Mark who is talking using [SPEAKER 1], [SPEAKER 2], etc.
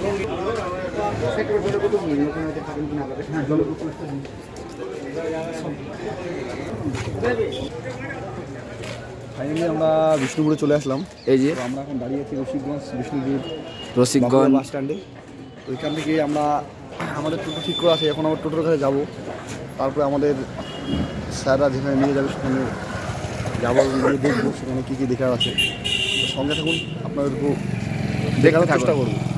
[SPEAKER 1] Finally আমরা বিষ্ণুপুরে চলে আসলাম।
[SPEAKER 2] এই যে
[SPEAKER 1] আমরা এখন দাঁড়িয়ে আছি বিষ্ণুপুর
[SPEAKER 2] রসিকগঞ্জ
[SPEAKER 1] বাস স্ট্যান্ডে। ওইখান থেকে আমরা আমাদের টোটো ঠিক করে আছে, এখন আমরা টোটোর কাছে যাবো। তারপরে আমাদের স্যাররা যেখানে নিয়ে যাবে সেখানে যাবো, গিয়ে দেখবো সেখানে কী কী দেখার আছে। সঙ্গে থাকুন, আপনাদেরকেও দেখানোর চেষ্টা করবো।